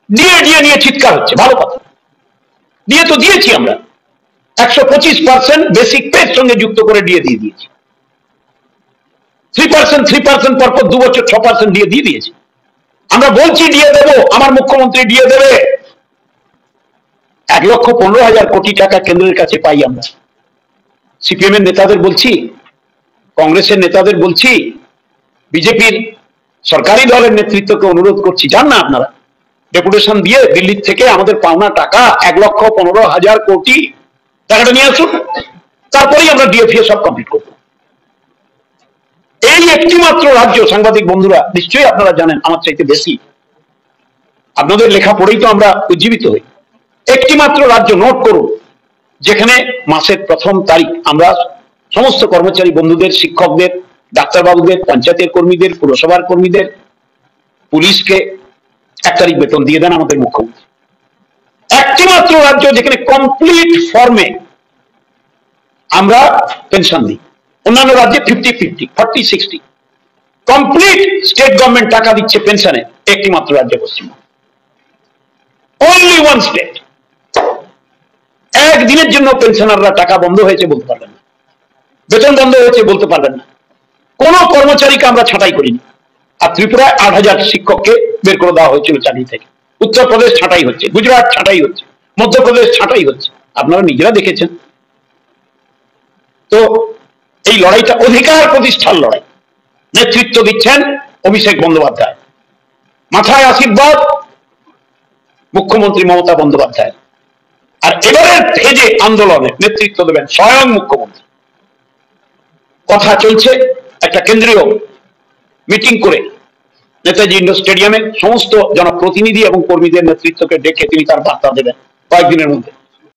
DA DA নিয়ে চিৎকার হচ্ছে, ভালো কথা, ডিএ তো দিয়েছি আমরা, 125% বেসিক পের সঙ্গে যুক্ত করে ডিএ দিয়ে দিয়েছি, 3% পরপর 2 বছর 6% ডিএ দিয়ে দিয়েছি। আমরা বলছি ডিএ দেবো, আমার মুখ্যমন্ত্রী ডিএ দেবে। 1,15,000 কোটি টাকা কেন্দ্রের কাছে পাই আমরা। সিপিএম এর নেতাদের বলছি, কংগ্রেসের নেতাদের বলছি, বিজেপির সরকারি দলের নেতৃত্বকে অনুরোধ করছি, যান না আপনারা ডেপুটেশন দিয়ে দিল্লি থেকে আমাদের পাওনা টাকা 1,15,000 কোটি টাকাটা নিয়ে আসুন, তারপরেই আমরা ডিএফএ সব কমপ্লিট করব। এই একটি মাত্র রাজ্য, সাংবাদিক বন্ধুরা নিশ্চয়ই আপনারা জানেন আমার চাইতে বেশি, আপনাদের লেখা পড়েই তো আমরা উজ্জীবিত হই, একটি মাত্র রাজ্য, নোট করুন, যেখানে মাসের প্রথম তারিখ আমরা সমস্ত কর্মচারী বন্ধুদের, শিক্ষকদের, ডাক্তারবাবুদের, পঞ্চায়েতের কর্মীদের, পুরসভার কর্মীদের, পুলিশকে 1 তারিখ বেতন দিয়ে দেন আমাদের মুখ্যমন্ত্রী। একটি মাত্র রাজ্য যেখানে কমপ্লিট ফর্মে আমরা পেনশন দিই, অন্যান্য রাজ্যে 50-50, 40-60 কমপ্লিট স্টেট গভর্নমেন্ট টাকা দিচ্ছে পেনশনে, একটি মাত্র রাজ্য পশ্চিমবঙ্গ, অনলি ওয়ান স্টেট। একদিনের জন্য পেনশনাররা টাকা বন্ধ হয়েছে বলতে পারবেন না, বেতন বন্ধ হয়েছে বলতে পারবেন না, কোন কর্মচারীকে আমরা ছাঁটাই করিনি। আর ত্রিপুরায় 8,000 শিক্ষককে বের করে দেওয়া হয়েছিল চাকরি থেকে, উত্তরপ্রদেশ ছাঁটাই হচ্ছে, গুজরাট ছাঁটাই হচ্ছে, মধ্যপ্রদেশ ছাঁটাই হচ্ছে, আপনারা নিজেরা দেখেছেন। তো এই লড়াইটা অধিকার প্রতিষ্ঠার লড়াই, নেতৃত্ব দিচ্ছেন অভিষেক বন্দ্যোপাধ্যায়, মাথায় আশীর্বাদ মুখ্যমন্ত্রী মমতা বন্দ্যোপাধ্যায়, আর এবারের ফেজে আন্দোলনে নেতৃত্ব দেবেন স্বয়ং মুখ্যমন্ত্রী। কথা চলছে একটা কেন্দ্রীয় মিটিং করে নেতাজি ইন্ডোর স্টেডিয়ামে সমস্ত জনপ্রতিনিধি এবং কর্মীদের নেতৃত্বকে ডেকে তিনি তার বার্তা দেবেন কয়েকদিনের মধ্যে।